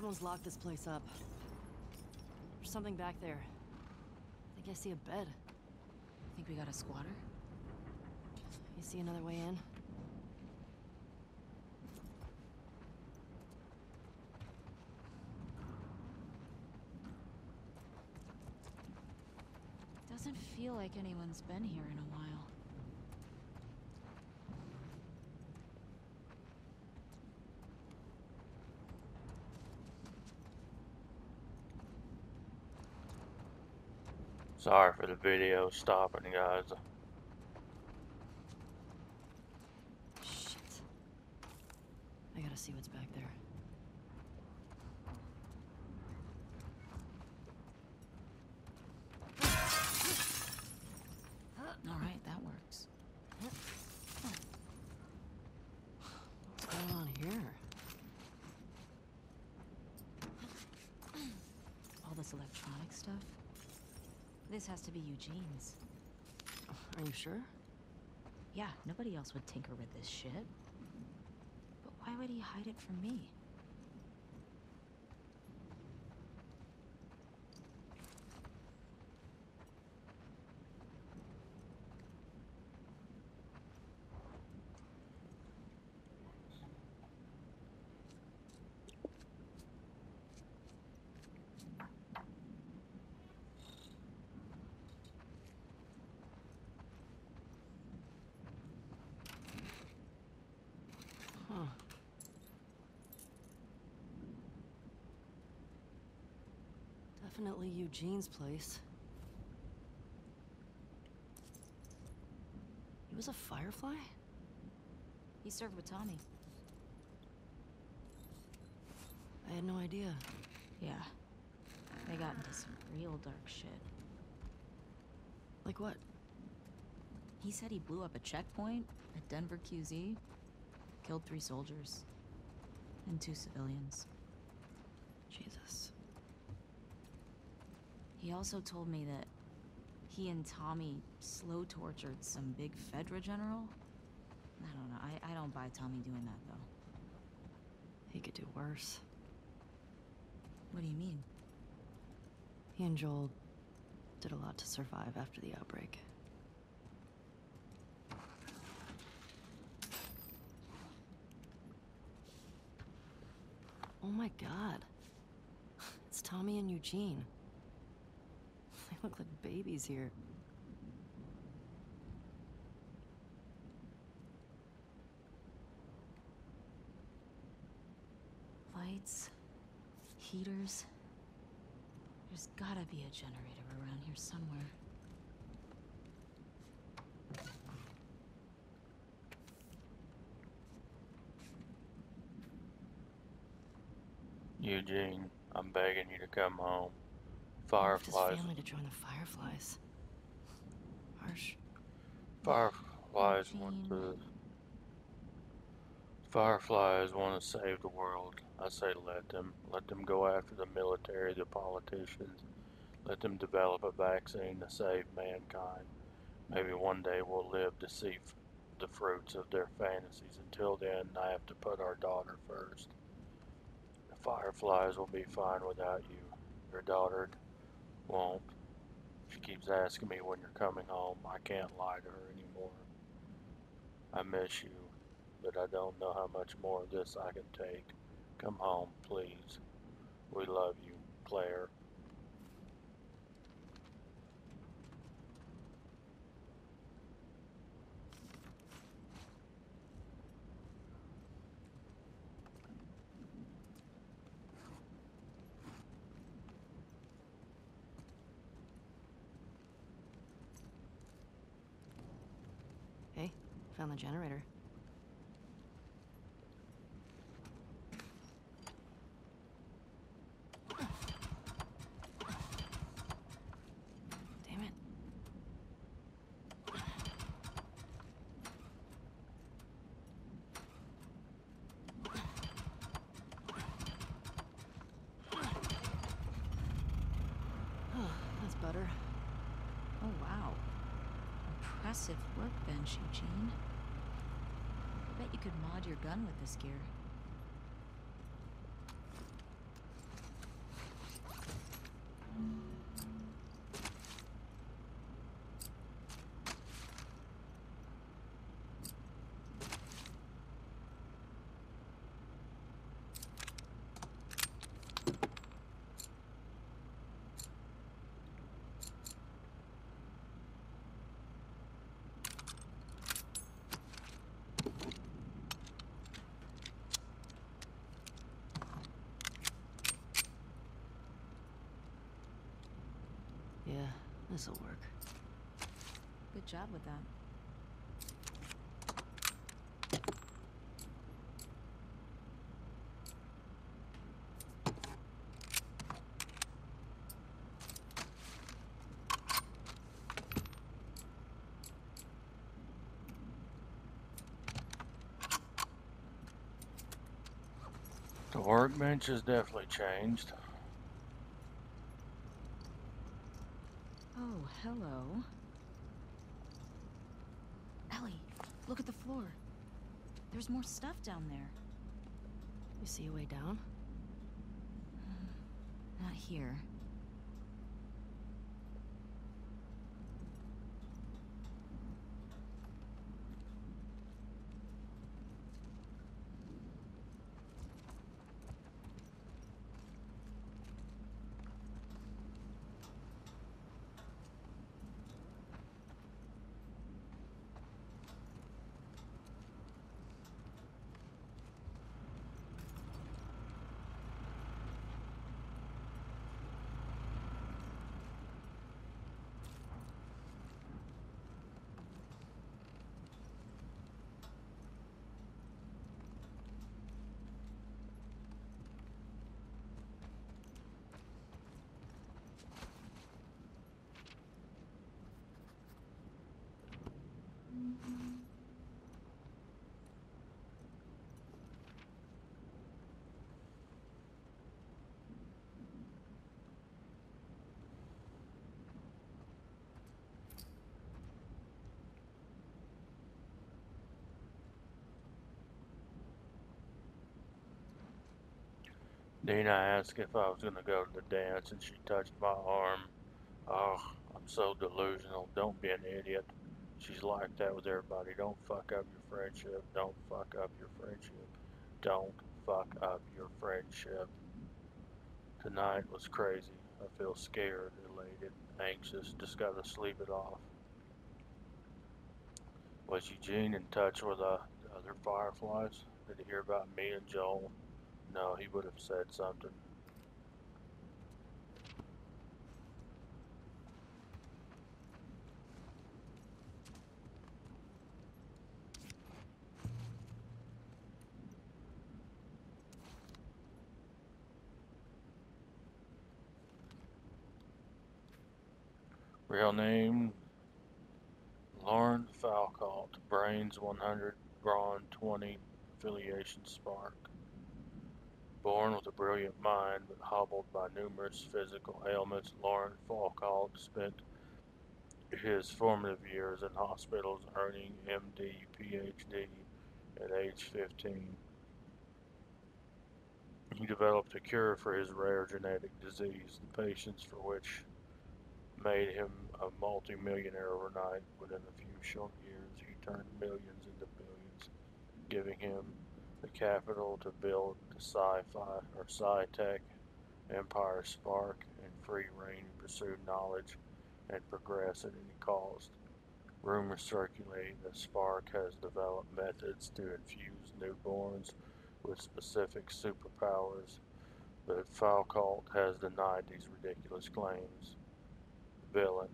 Someone's locked this place up. There's something back there. I think I see a bed. Think we got a squatter? You see another way in? Doesn't feel like anyone's been here in a while. Sorry for the video stopping, guys. Shit. I gotta see what's back there. Alright, that works. What's going on here? All this electronic stuff? This has to be Eugene's. Are you sure? Yeah, nobody else would tinker with this shit. But why would he hide it from me? Huh. Definitely Eugene's place. He was a firefly? He served with Tommy. I had no idea. Yeah. They got into some real dark shit. Like what? He said he blew up a checkpoint at Denver QZ, killed 3 soldiers, and 2 civilians. Jesus. He also told me that he and Tommy slow tortured some big Fedra general. I don't know, I don't buy Tommy doing that, though. He could do worse. What do you mean? He and Joel did a lot to survive after the outbreak. Oh my god. It's Tommy and Eugene. They look like babies here. Lights, heaters. There's gotta be a generator around here somewhere. Eugene, I'm begging you to come home. He left his Fireflies. family to join the Fireflies. Harsh. Fireflies want to. Fireflies want to save the world. I say let them. Let them go after the military, the politicians. Let them develop a vaccine to save mankind. Maybe one day we'll live to see the fruits of their fantasies. Until then, I have to put our daughter first. The Fireflies will be fine without you. Your daughter won't. She keeps asking me when you're coming home. I can't lie to her anymore. I miss you, but I don't know how much more of this I can take. Come home, please. We love you, Claire. Hey, found the generator. Damn it. That's better. Oh, wow. Impressive workbench, Eugene. I bet you could mod your gun with this gear. Yeah, this'll work. Good job with that. The workbench has definitely changed. Oh, hello. Ellie, look at the floor. There's more stuff down there. You see a way down? Not here. Dina asked if I was going to go to the dance, and she touched my arm. Oh, I'm so delusional. Don't be an idiot. She's like that with everybody. Don't fuck up your friendship. Don't fuck up your friendship. Don't fuck up your friendship. Tonight was crazy. I feel scared, elated, anxious. Just gotta sleep it off. Was Eugene in touch with the other Fireflies? Did he hear about me and Joel? No, he would have said something. Real name, Lauren Falcault. Brains 100, brawn 20, affiliation Spark. Born with a brilliant mind, but hobbled by numerous physical ailments, Lauren Falcault spent his formative years in hospitals, earning MD, PhD at age 15. He developed a cure for his rare genetic disease, the patients for which made him a multi-millionaire overnight. Within a few short years, he turned millions into billions, giving him the capital to build the sci-fi or sci-tech empire Spark and free reign to pursue knowledge and progress at any cost. Rumors circulate that Spark has developed methods to infuse newborns with specific superpowers, but Falcault has denied these ridiculous claims. Villain.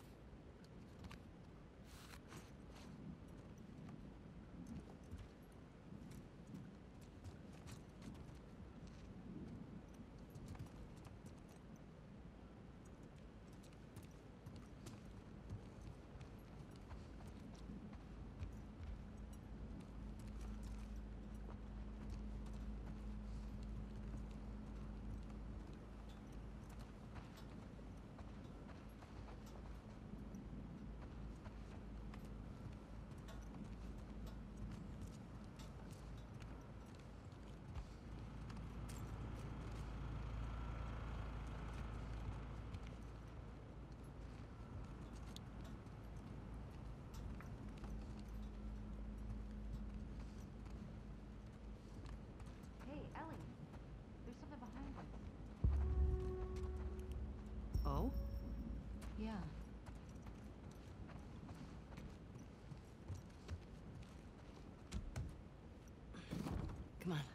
Hey, Ellie. There's something behind us. Oh? Yeah. Come on.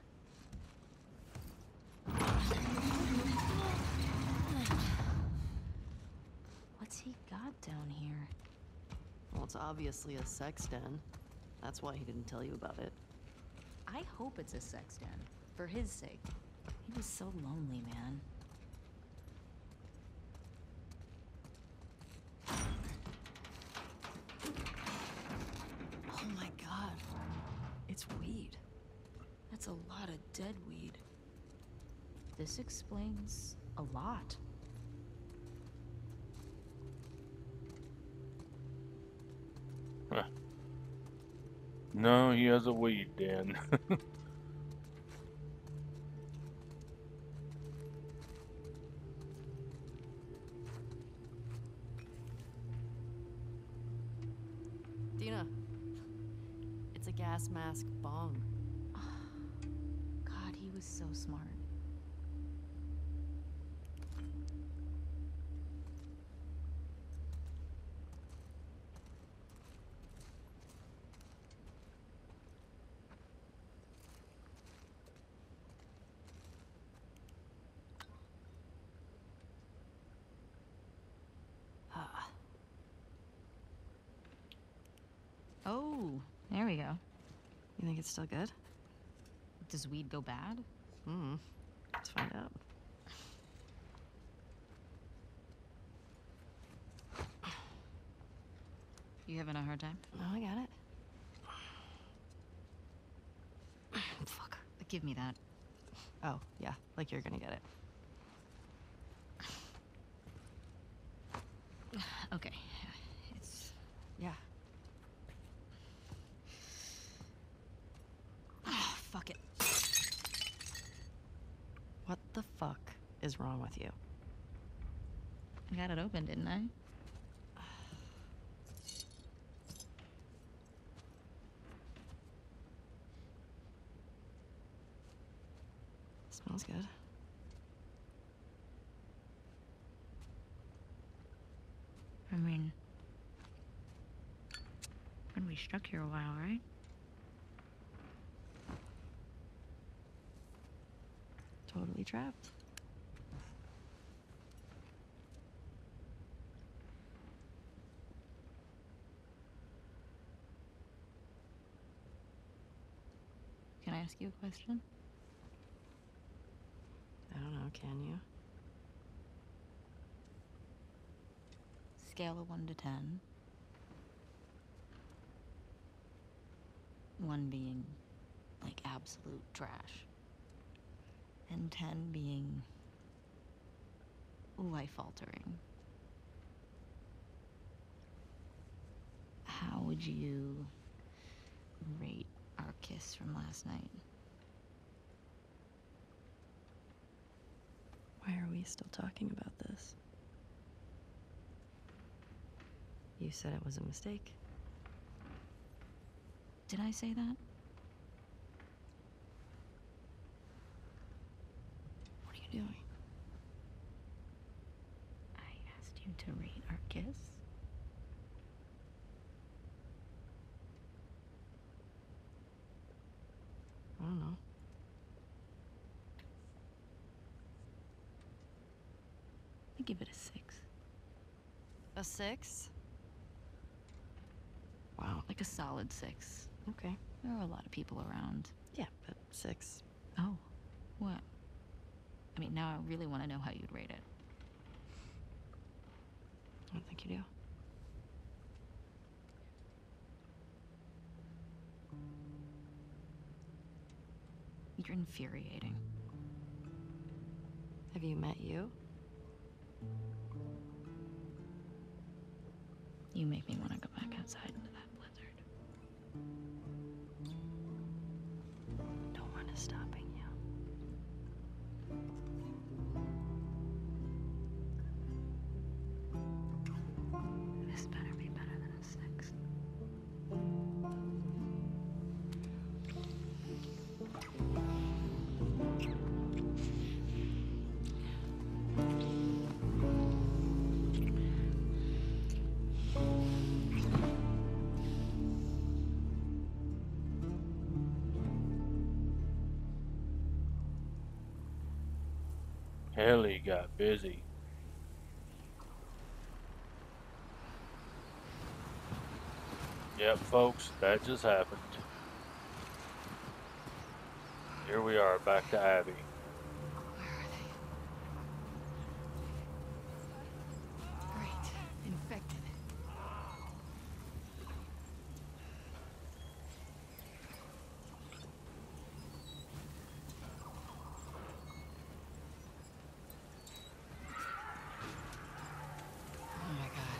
got down here? Well, it's obviously a sex den. That's why he didn't tell you about it. I hope it's a sex den. For his sake. He was so lonely, man. Oh my god. It's weed. That's a lot of dead weed. This explains a lot. Huh. No, he has a weed den. Dina. It's a gas mask bong. God, he was so smart. Oh, there we go. You think it's still good? Does weed go bad? Let's find out. You having a hard time? No, I got it. Fuck. Give me that. Oh, yeah, like you're gonna get it. Okay. It's... Yeah. Oh, fuck it. What the fuck is wrong with you? I got it open, didn't I? Smells good. I mean... When we stuck here a while, right? Totally trapped. Can I ask you a question? I don't know, can you? Scale of 1 to 10. 1 being, like, absolute trash. And 10 being life-altering. How would you rate our kiss from last night? Why are we still talking about this? You said it was a mistake. Did I say that? What are you doing? I asked you to rate our kiss. I don't know. I give it a 6. A 6? Wow. Like a solid 6. Okay. There are a lot of people around. Yeah, but 6. Oh, what? I mean, now I really want to know how you'd rate it. I don't think you do. You're infuriating. Have you met you? You make me want to go back outside into that blizzard. No one is stopping you. This better be better than a 6. Hell, he got busy. Yep, folks, that just happened. Here we are, back to Abby. Where are they? Great. Infected. Oh my god.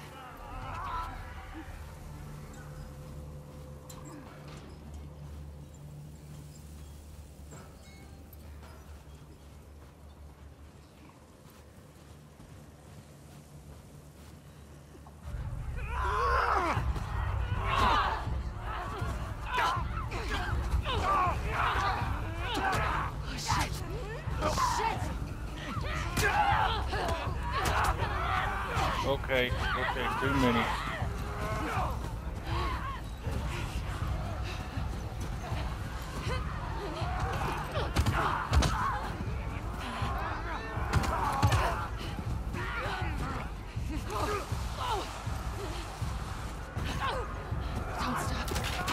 Okay, too many. Don't stop.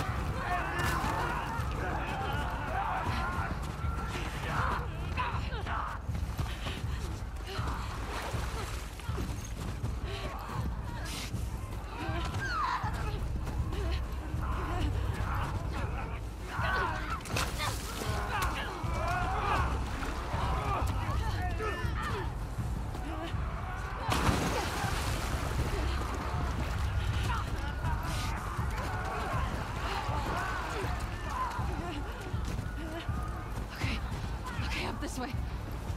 Okay, up this way.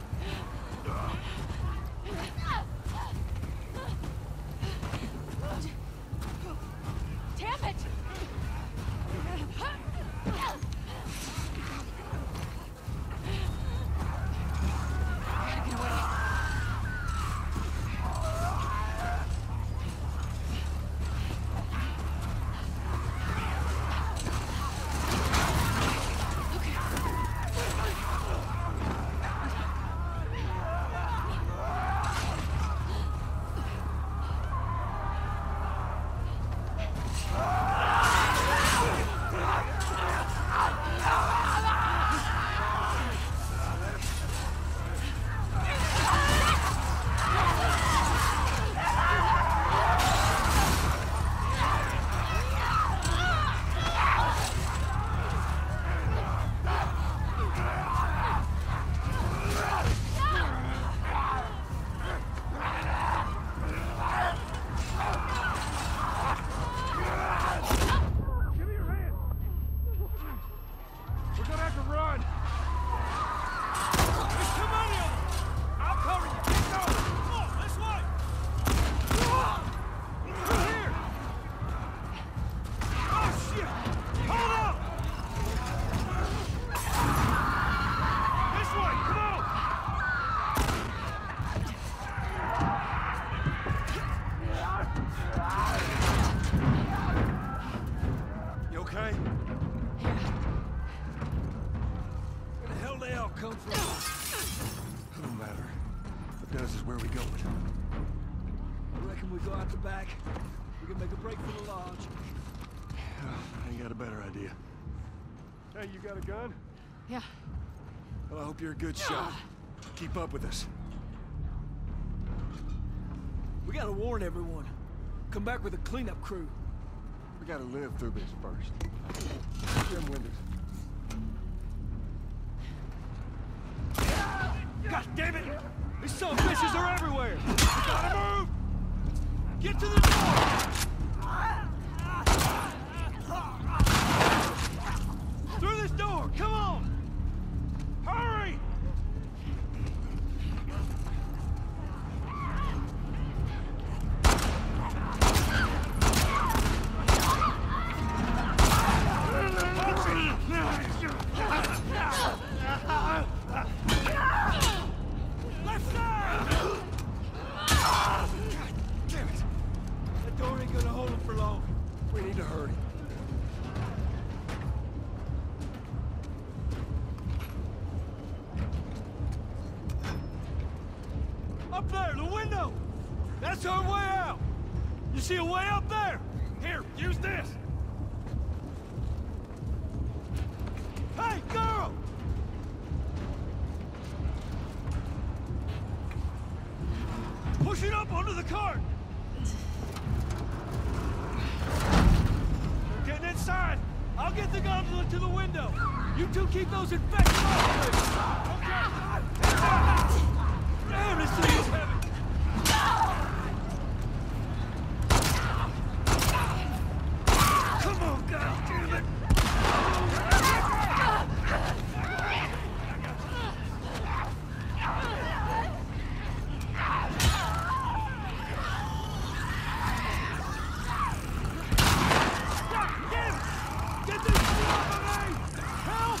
Damn it! Gotta get away. Hey, you got a gun? Yeah. Well, I hope you're a good shot. Keep up with us. We gotta warn everyone. Come back with a cleanup crew. We gotta live through this first. Them windows. God damn it! These son of bitches are everywhere! We gotta move! Get to the door! Through this door! Come on! Hurry! Left side! God damn it! That door ain't gonna hold him for long. We need to hurry. Up there, the window! That's our way out! You see a way up there? Here, use this! Hey, girl! Push it up onto the cart! We're getting inside! I'll get the gondola to the window! You two keep those infected off of me! Okay! Damn, this thing is heavy! Come on, goddammit! Get this thing off of me! Help!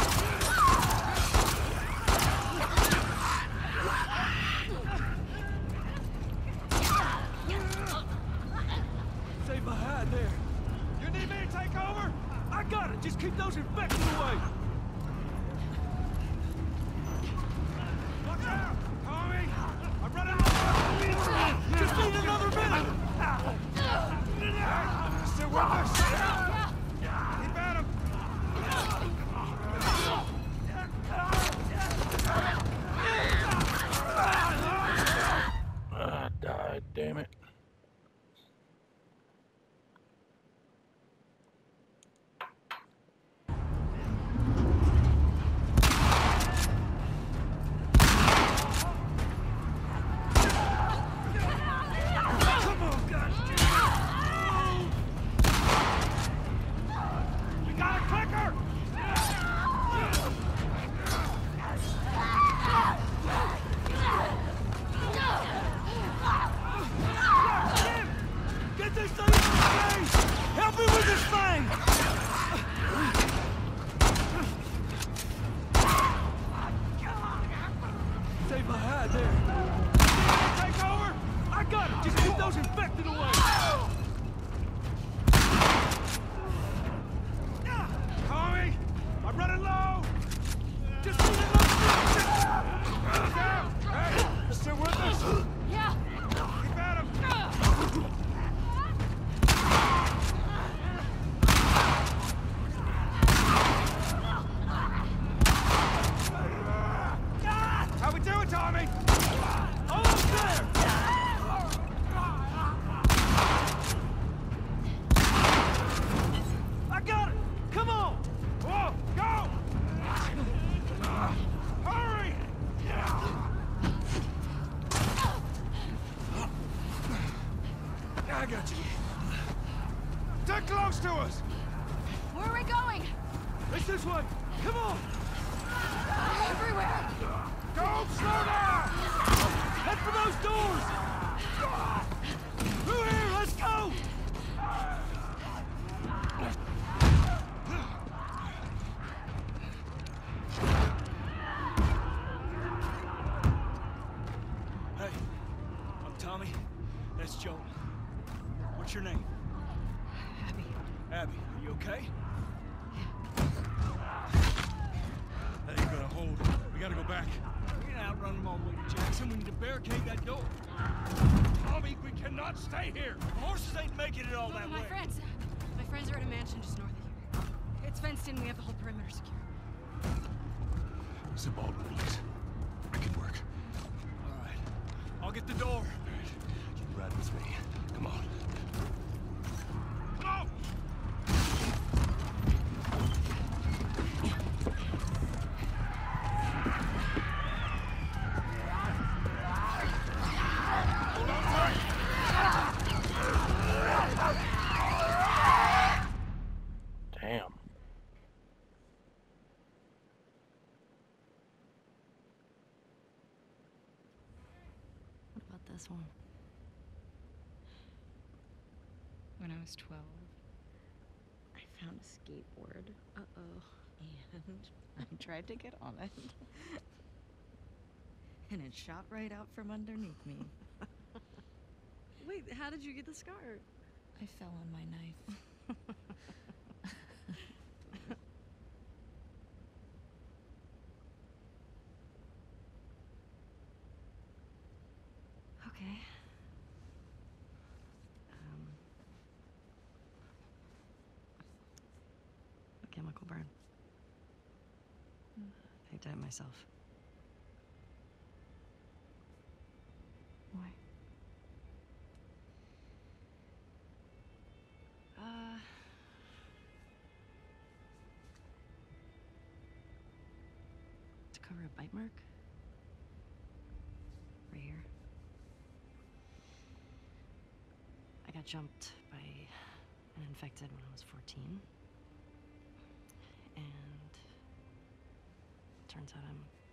Save my hide there. You need me to take over? I got it. Just keep those infected away. Watch out! Tommy! I'm running low! Just need another minute! Hey, still with us? Keep at him! I died, damn it. Come on, goddammit! We got a clicker! Jim! Get this thing in the face! Help me with this thing! Save my hide there. Take over! I got it! Just keep those infected away! Tommy! I'm running low! Just need another minute! Down! Hey! You still with us? Yeah. Keep at him! How we doing, Tommy? Almost there! I got it! Come on! Whoa! Go! Hurry! I got you. They're close to us! Where are we going? It's this way! Come on! Everywhere. Don't slow down! Head for those doors! Through here, let's go! Hey, I'm Tommy. That's Joan. What's your name? Abby. Abby, are you okay? That ain't gonna hold. We gotta go back. We can outrun them all the way to Jackson. We need to barricade that door. Tommy, we cannot stay here. The horses ain't making it all that My way. friends. My friends are at a mansion just north of here. It's fenced in. We have the whole perimeter secure. Zip Baldwin, please. I can work. All right. I'll get the door. All right. You ride with me. Come on. Go! Hold on tight. Damn. What about this one? When I was 12, I found a skateboard. Uh-oh. And I tried to get on it. And it shot right out from underneath me. Wait, how did you get the scar? I fell on my knife. Okay. A chemical burn. did it myself. Why? To cover a bite mark. Right here. I got jumped by an infected when I was 14. And turns out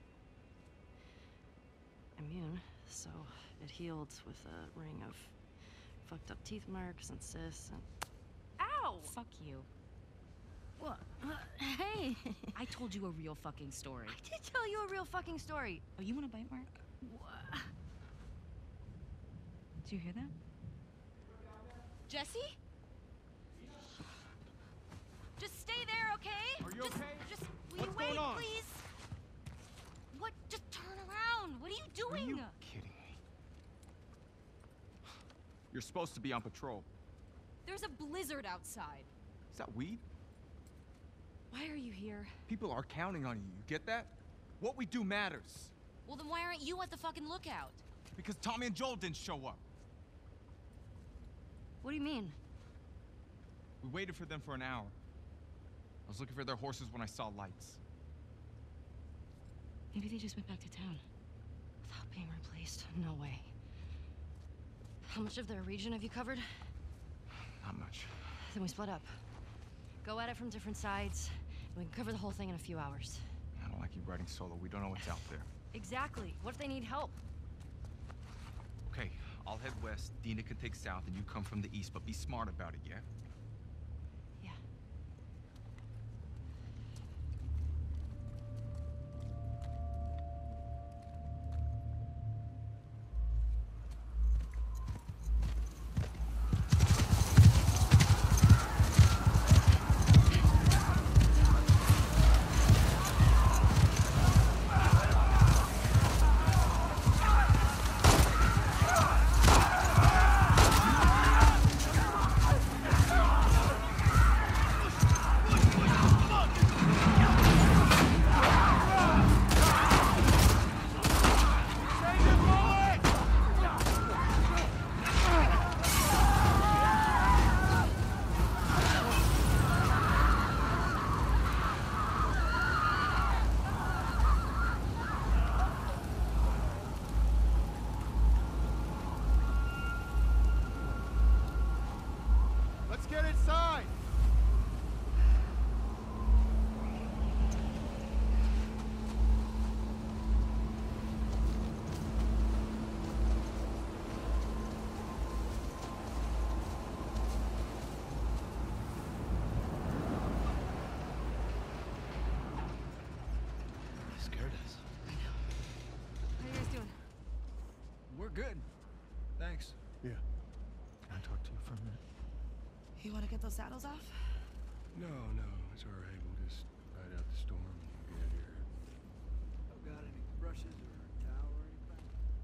I'm immune, so it healed with a ring of fucked up teeth marks and cysts and... Ow! Fuck you. What? Hey! I told you a real fucking story. I did tell you a real fucking story. Oh, you want a bite mark? What? Did you hear that? Jesse? Just stay there, okay? Are you okay? Just will What's you wait, going on? please? What? Just turn around. What are you Are doing? you kidding me? You're supposed to be on patrol. There's a blizzard outside. Is that weed? Why are you here? People are counting on you. You get that? What we do matters. Well, then why aren't you at the fucking lookout? Because Tommy and Joel didn't show up. What do you mean? We waited for them for an hour. I was looking for their horses when I saw lights. Maybe they just went back to town. Without being replaced. No way. How much of their region have you covered? Not much. Then we split up. Go at it from different sides, and we can cover the whole thing in a few hours. I don't like you riding solo. We don't know what's out there. Exactly. What if they need help? Okay, I'll head west. Dina can take south, and you come from the east, but be smart about it, yeah? Yeah. Let's get inside! Scared us. How you guys doing? We're good. Thanks. Yeah. Can I talk to you for a minute? You want to get those saddles off? No, it's all right. We'll just ride out the storm and get here. Got any brushes or towel or anything?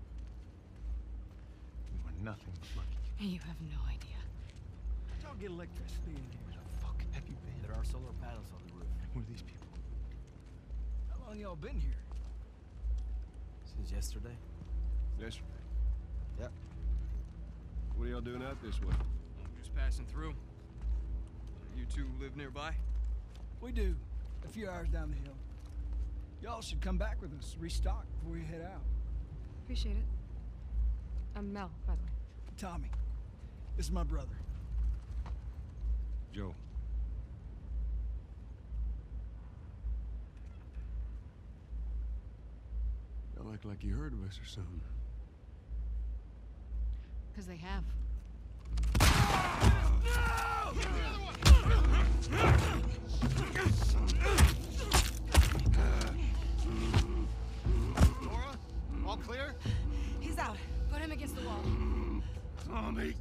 We were nothing but lucky. You have no idea. Y'all get electricity in here. Where the fuck have you been? There are solar panels on the roof. Who are these people? How long y'all been here? Since yesterday? Yesterday. Yep. What are y'all doing out this way? Just passing through. You two live nearby? We do. A few hours down the hill. Y'all should come back with us, restock before you head out. Appreciate it. I'm Mel, by the way. Tommy. This is my brother. Joe. Y'all act like you heard of us or something. Because they have. Laura, all clear? He's out. Put him against the wall. Tommy!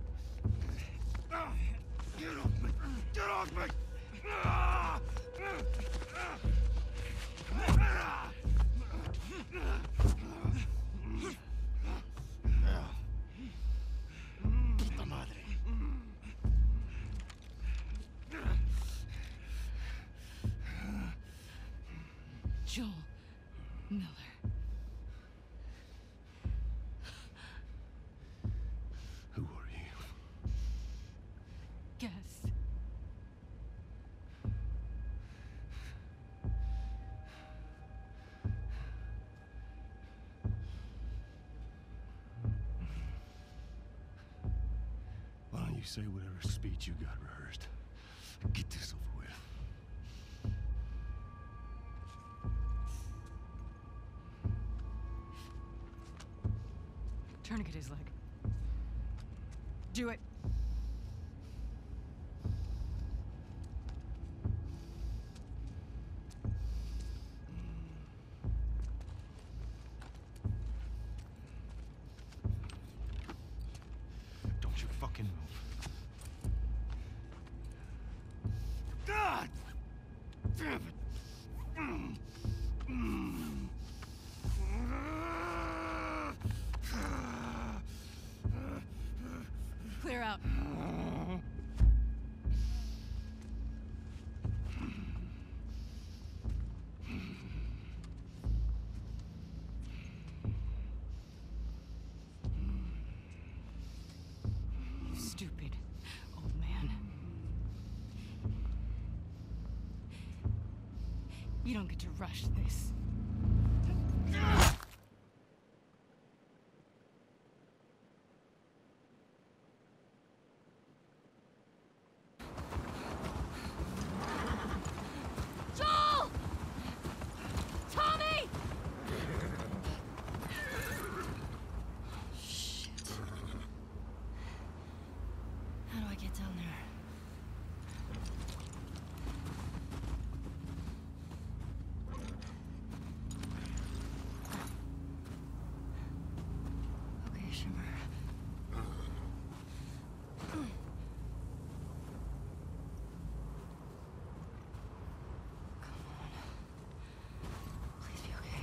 Get off me! Get off me! Puta madre. Joel, Miller. Who are you? Guess. Why don't you say whatever speech you got rehearsed? Get this over with. Tourniquet his leg. Do it. Don't you fucking move. God! Damn it! Clear out. You stupid old man. You don't get to rush this. Joel! Tommy! Shit. How do I get down there? Okay, Shimmer. Please be okay.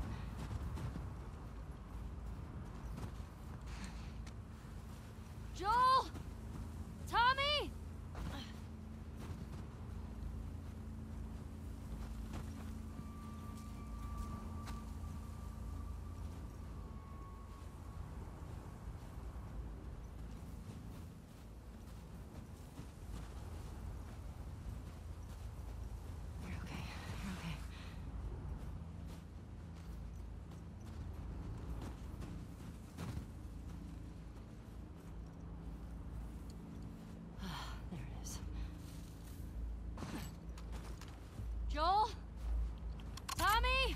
Joel! Tommy! You're okay. You're okay. There it is. Joel? Tommy?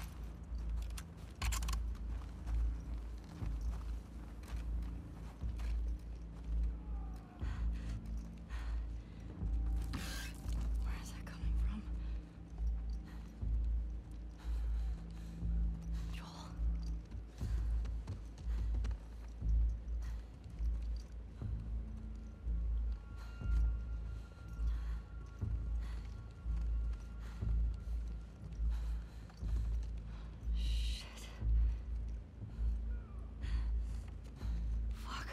Where is that coming from? Joel? Shit. Fuck.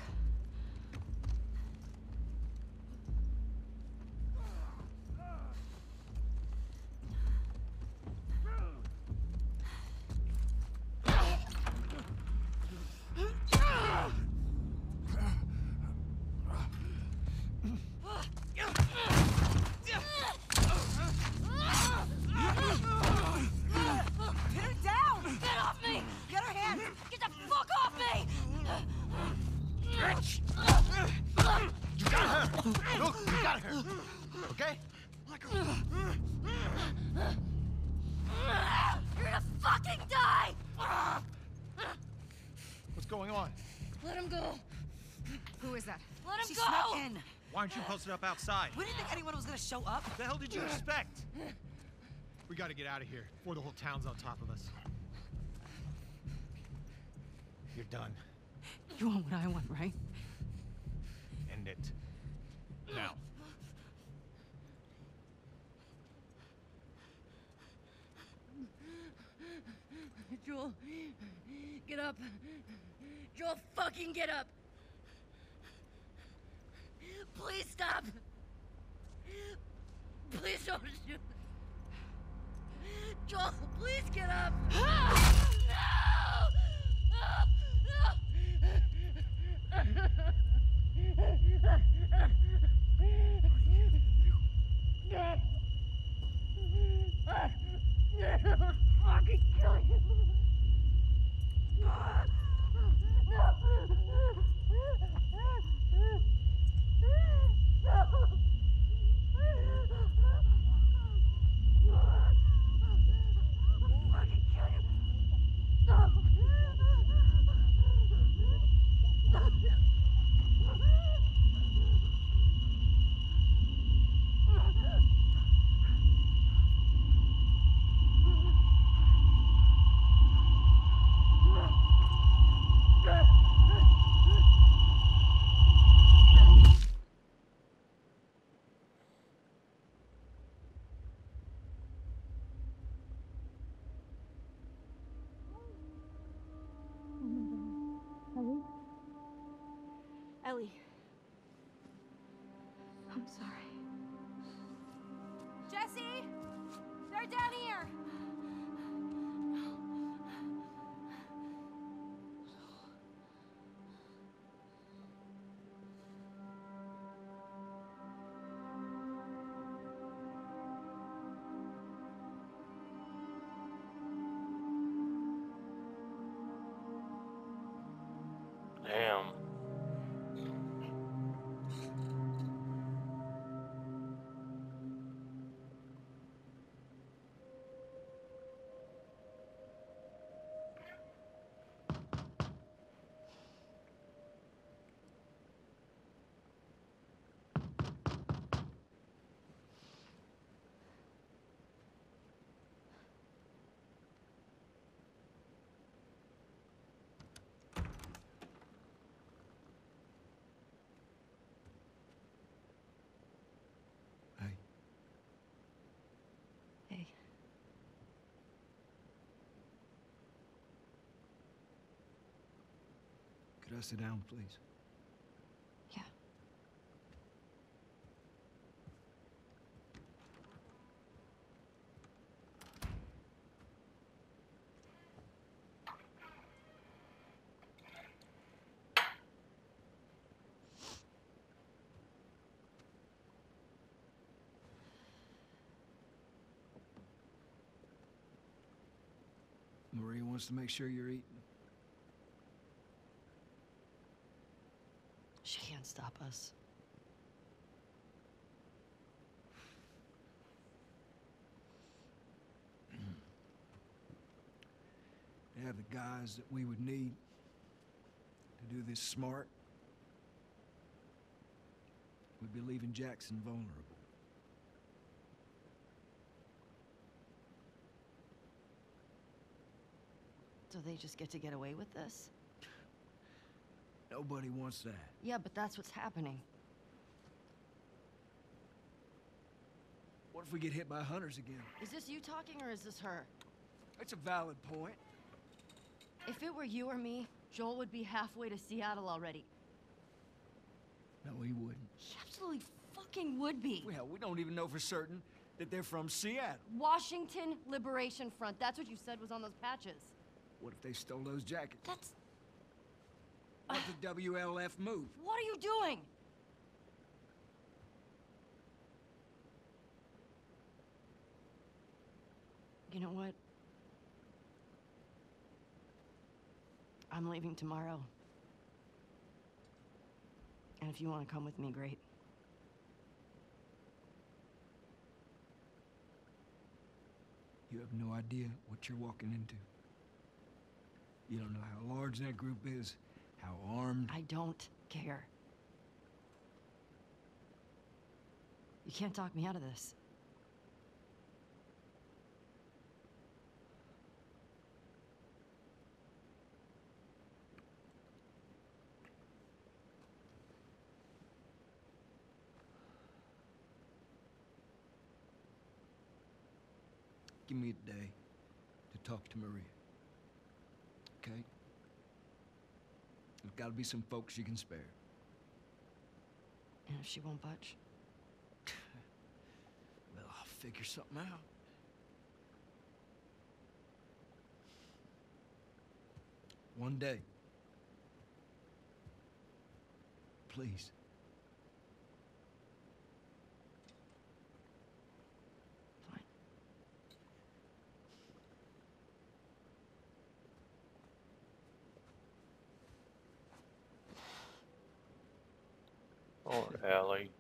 Pin her down! Get off me! Get her hands! Get the fuck off me! You got her! Look, you got her! Okay? You're gonna fucking die! What's going on? Let him go! Who is that? Let him She go! snuck in. Why aren't you posted up outside? We didn't think anyone was gonna show up. What the hell did you expect? We gotta get out of here before the whole town's on top of us. You're done. You want what I want, right? End it. Now. Joel, get up. Joel, fucking get up. Please stop. Please don't shoot. Joel, please get up! Fucking kill you! Ellie. I'm sorry. Jesse! They're down here! Damn. Hey, Hey, could I sit down, please? yeah. Maria wants to make sure you're eating. She can't stop us. They have the guys that we would need to do this smart. We'd be leaving Jackson vulnerable. So they just get to get away with this? Nobody wants that. Yeah, but that's what's happening. What if we get hit by hunters again? Is this you talking or is this her? That's a valid point. If it were you or me, Joel would be halfway to Seattle already. No, he wouldn't. He absolutely fucking would be. Well, we don't even know for certain that they're from Seattle. Washington Liberation Front. That's what you said was on those patches. What if they stole those jackets? That's... What's the WLF move? What are you doing? You know what? I'm leaving tomorrow. And if you want to come with me, great. You have no idea what you're walking into. You don't know how large that group is, how armed. I don't care. You can't talk me out of this. Give me a day to talk to Maria. Okay? There's gotta be some folks you can spare. And if she won't budge? Well, I'll figure something out. One day. Please. Fine. Or Ellie.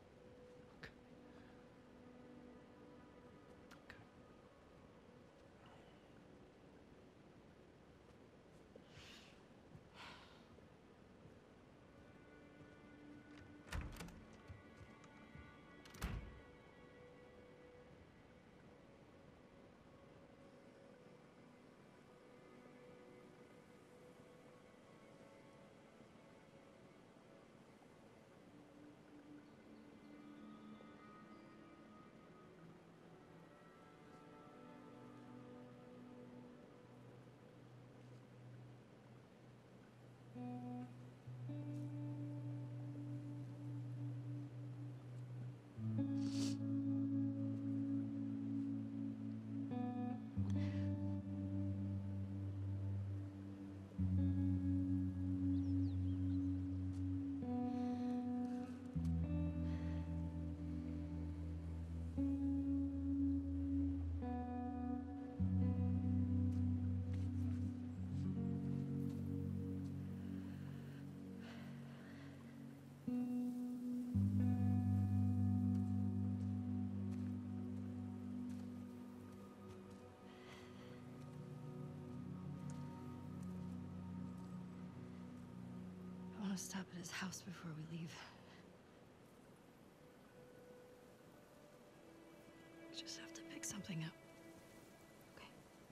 I want to stop at his house before we leave. We just have to pick something up. Okay.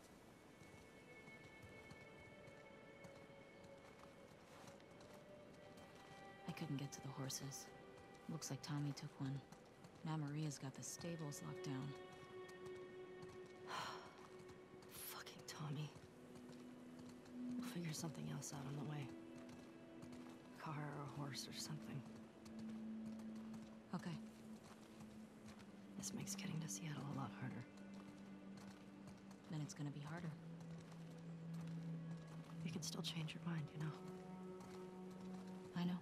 I couldn't get to the horses. Looks like Tommy took one. Now Maria's got the stables locked down. Fucking Tommy. We'll figure something else out on the way. A car or a horse or something. Okay. This makes getting to Seattle a lot harder. Then it's gonna be harder. You can still change your mind, you know? I know.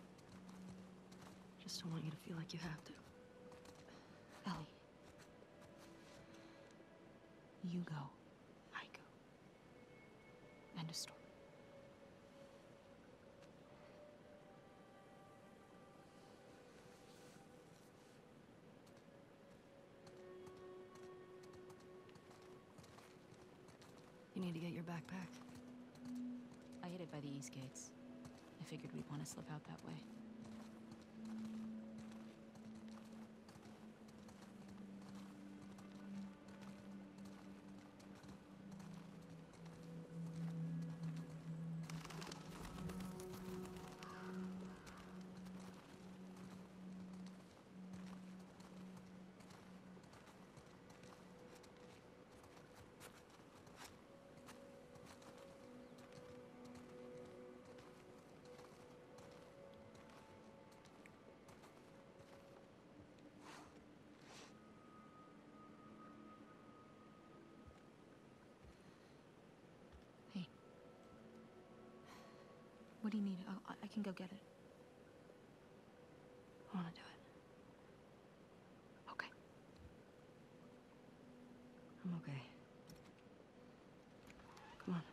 Just don't want you to feel like you have to. Ellie. You go. I go. End of story. You need to get your backpack. I hid it by the east gates. I figured we'd want to slip out that way. What do you need? I can go get it. I want to do it. Okay. I'm okay. Come on.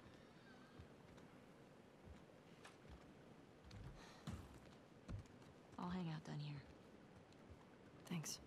I'll hang out down here. Thanks.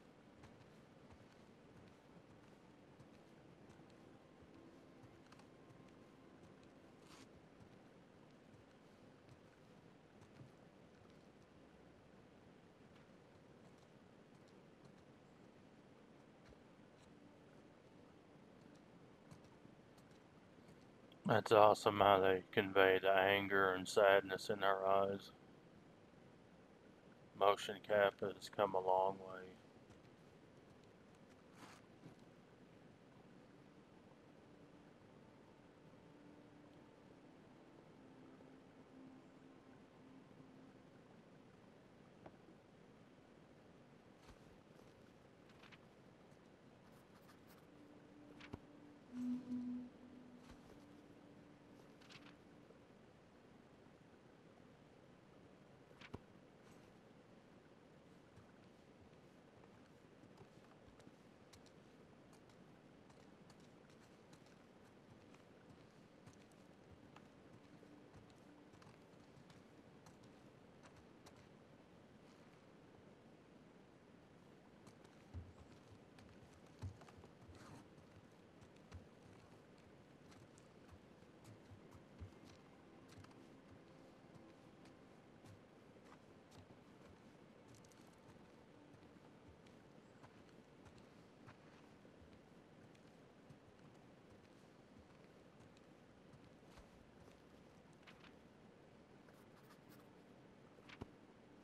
That's awesome how they convey the anger and sadness in their eyes. Motion capture has come a long way.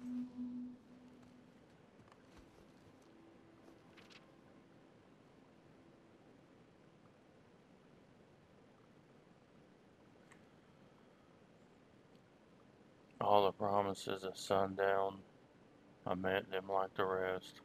All the promises at sundown, I met them like the rest.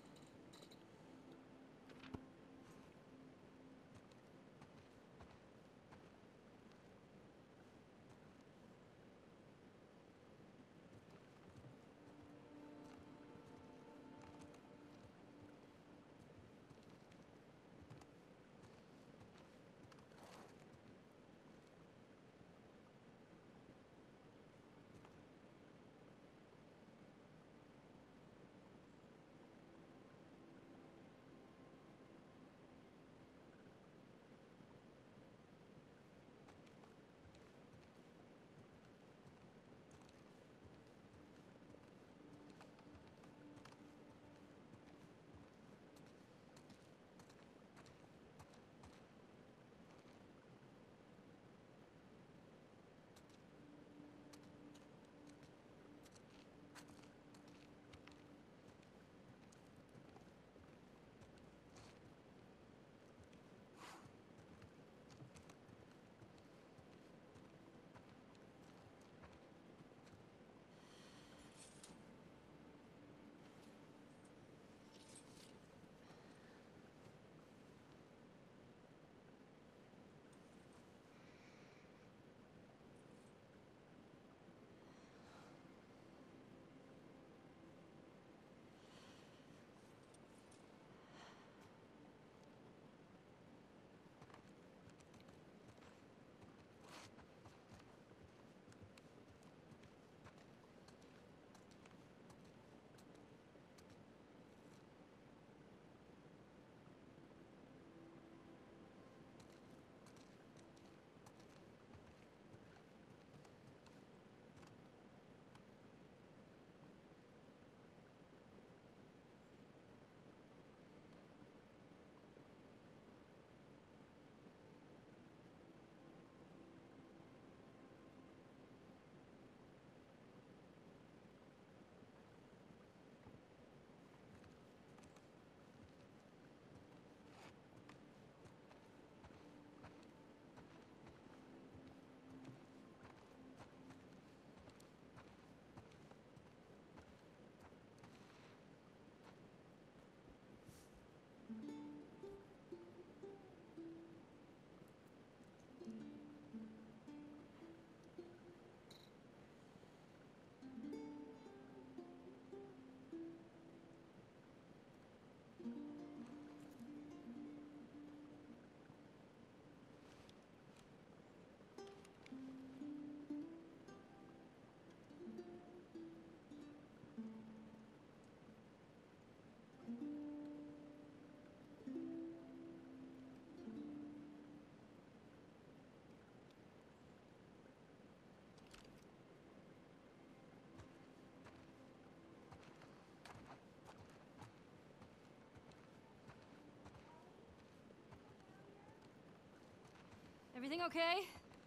Everything okay?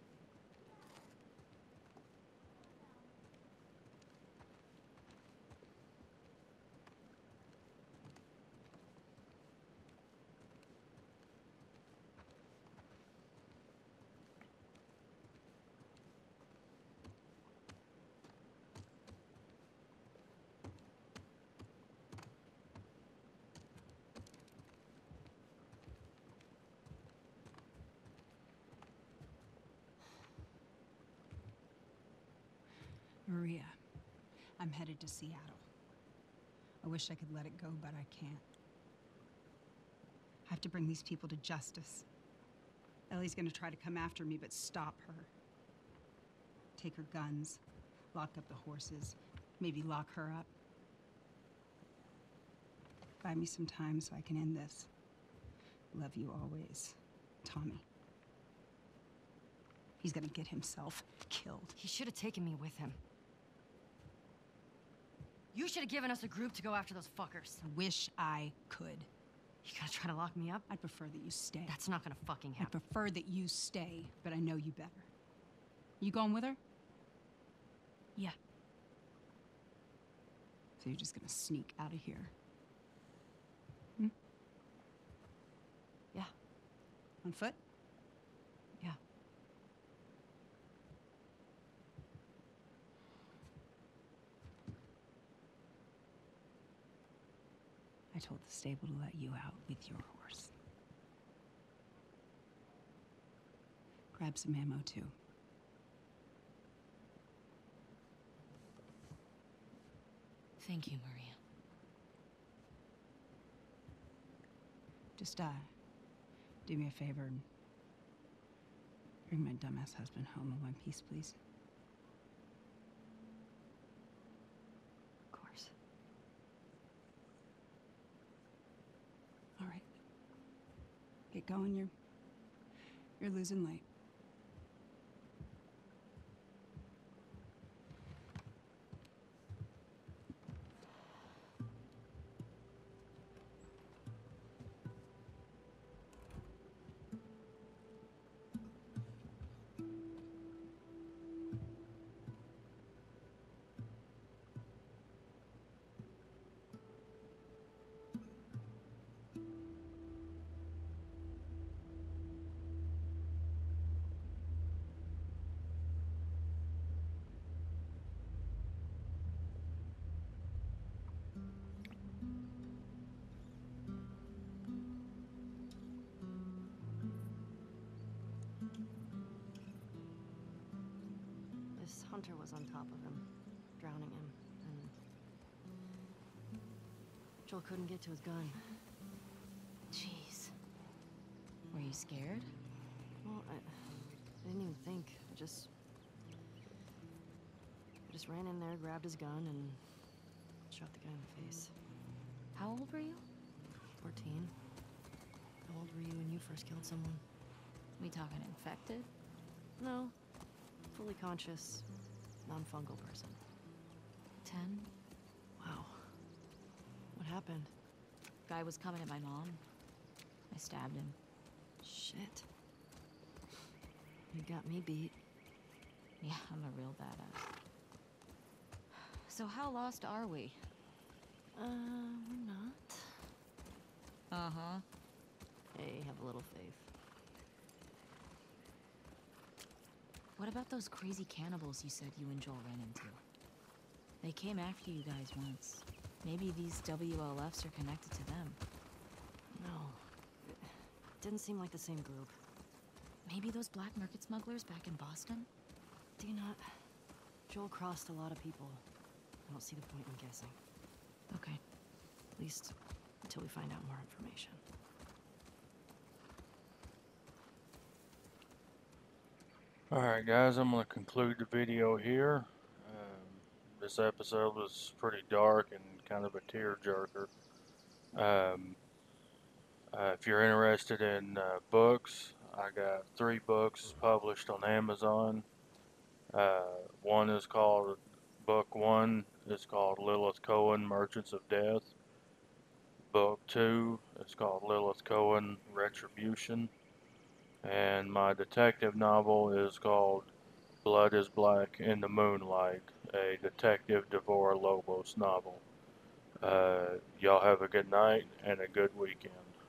Maria, I'm headed to Seattle. I wish I could let it go, but I can't. I have to bring these people to justice. Ellie's gonna try to come after me, but stop her. Take her guns, lock up the horses, maybe lock her up. Buy me some time so I can end this. Love you always, Tommy. He's gonna get himself killed. He should have taken me with him. You should have given us a group to go after those fuckers. I wish I could. You gonna try to lock me up? I'd prefer that you stay. That's not gonna fucking I happen. prefer that you stay, but I know you better. You going with her? Yeah. So you're just gonna sneak out of here? Hmm? Yeah. On foot? Yeah. I told the stable to let you out with your horse. Grab some ammo, too. Thank you, Maria. Just, do me a favor and bring my dumbass husband home in one piece, please. Of course. All right. Get going, you're losing light. This hunter was on top of him, drowning him, and Joel couldn't get to his gun. Jeez. Were you scared? Well, I didn't even think. I just ran in there, grabbed his gun, and shot the guy in the face. How old were you? 14. How old were you when you first killed someone? We talking infected? No. Fully conscious, non-fungal person. 10? Wow. What happened? Guy was coming at my mom. I stabbed him. Shit. You got me beat. Yeah, I'm a real badass. So how lost are we? We're not. Uh-huh. Hey, have a little faith. What about those crazy cannibals you said you and Joel ran into? They came after you guys once. Maybe these WLFs are connected to them. No. It didn't seem like the same group. Maybe those black market smugglers back in Boston? Do you not? Joel crossed a lot of people. I don't see the point in guessing. Okay. At least until we find out more information. Alright guys, I'm going to conclude the video here. This episode was pretty dark and kind of a tearjerker. If you're interested in books, I got 3 books published on Amazon. One is called, Book 1 is called Lilith Cohen, Merchants of Death. Book 2 is called Lilith Cohen, Retribution. And my detective novel is called Blood is Black in the Moonlight, a Detective Devorah Lobos novel. Y'all have a good night and a good weekend.